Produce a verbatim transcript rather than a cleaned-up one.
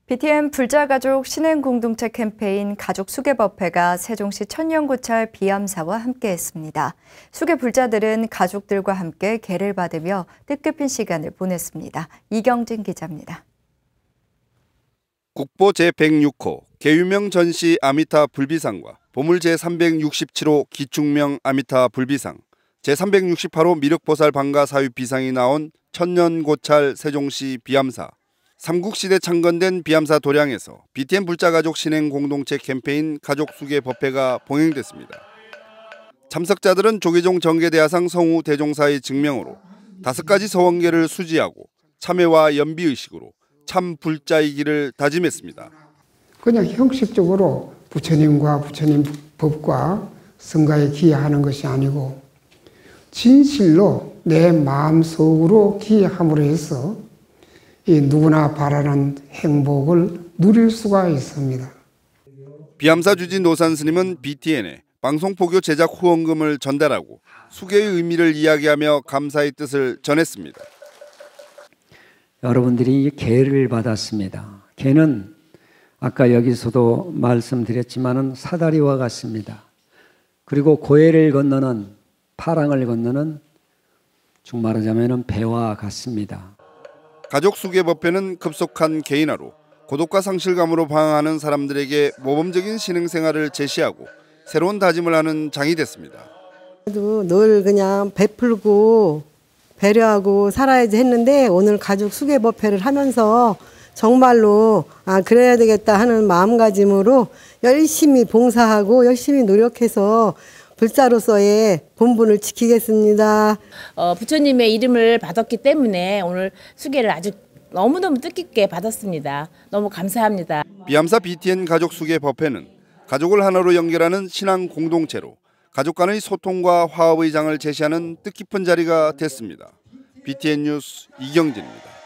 비티엔 불자가족 신행공동체 캠페인 가족수계법회가 세종시 천년고찰 비암사와 함께했습니다. 수계 불자들은 가족들과 함께 계를 받으며 뜻깊은 시간을 보냈습니다. 이경진 기자입니다. 국보 제백육 호 계유명 전시 아미타 불비상과 보물 제삼백육십칠 호 기축명 아미타 불비상, 제삼백육십팔 호 미륵보살 방가 사위 비상이 나온 천년고찰 세종시 비암사, 삼국시대 창건된 비암사 도량에서 비티엔 불자가족 신행공동체 캠페인 가족수계법회가 봉행됐습니다. 참석자들은 조계종 정계대하상 성우 대종사의 증명으로 다섯 가지 서원계를 수지하고 참회와 연비의식으로 참 불자이기를 다짐했습니다. 그냥 형식적으로 부처님과 부처님 법과 성가에 기여하는 것이 아니고 진실로 내 마음속으로 기여함으로 해서 이 누구나 바라는 행복을 누릴 수가 있습니다. 비암사 주지 노산 스님은 비티엔에 방송포교 제작 후원금을 전달하고 수계의 의미를 이야기하며 감사의 뜻을 전했습니다. 여러분들이 계를 받았습니다. 계는 아까 여기서도 말씀드렸지만은 사다리와 같습니다. 그리고 고해를 건너는 파랑을 건너는 중 말하자면은 배와 같습니다. 가족수계법회는 급속한 개인화로 고독과 상실감으로 방황하는 사람들에게 모범적인 신앙생활을 제시하고 새로운 다짐을 하는 장이 됐습니다. 늘 그냥 베풀고 배려하고 살아야지 했는데 오늘 가족수계법회를 하면서 정말로 아 그래야 되겠다 하는 마음가짐으로 열심히 봉사하고 열심히 노력해서 불자로서의 본분을 지키겠습니다. 어, 부처님의 이름을 받았기 때문에 오늘 수계를 아주 너무너무 뜻깊게 받았습니다. 너무 감사합니다. 비암사 비티엔 가족수계법회는 가족을 하나로 연결하는 신앙 공동체로 가족 간의 소통과 화합의 장을 제시하는 뜻깊은 자리가 됐습니다. 비티엔 뉴스 이경진입니다.